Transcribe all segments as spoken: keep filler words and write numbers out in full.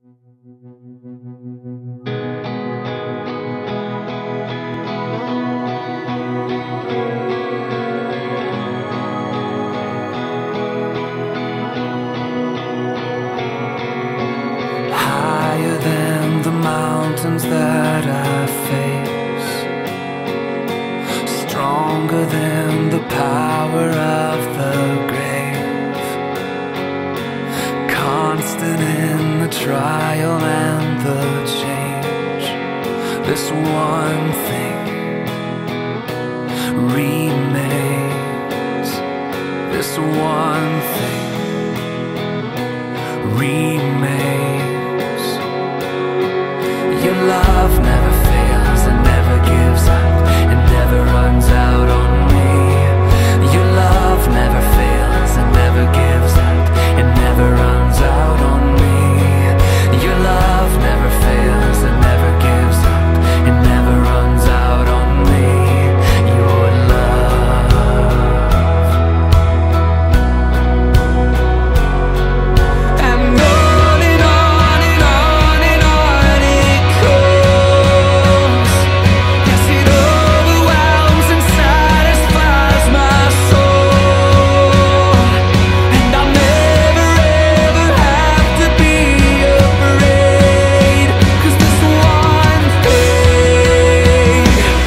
Higher than the mountains that I face, stronger than the power of the grave, constant in the trial and the change. This one thing remains. This one thing remains. Your love never fails and never gives up, it never runs out on me. Your love never fails and never gives up, it never runs out on me. Your love never fails and never gives up, it never runs out on me. Your love. And on and on and on and on it goes. Yes, it overwhelms and satisfies my soul. And I'll never ever have to be afraid, 'cause this one thing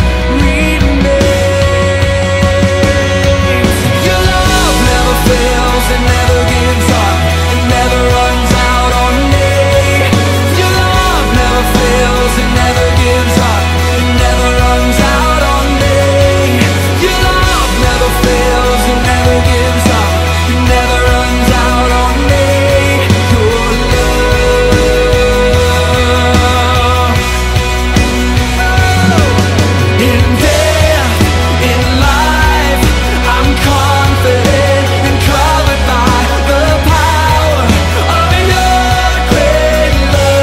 remains. Your love never fails and never gives up, it never runs out on me. Your love never fails and never gives up, it never runs out on me. Your love never fails and never gives up, it never runs out on me. Your love. In death, in life, I'm confident and covered by the power of your great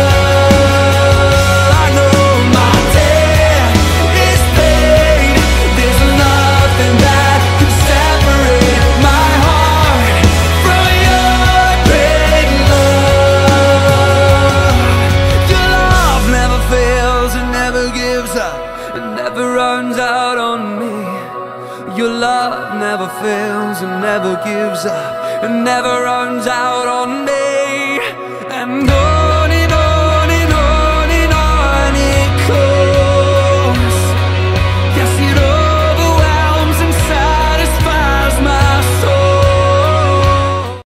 love. I know my debt is paid. There's nothing that can separate my heart from your great love. Your love never fails and never gives up, it never runs out on me. Your love never fails and never gives up, it never runs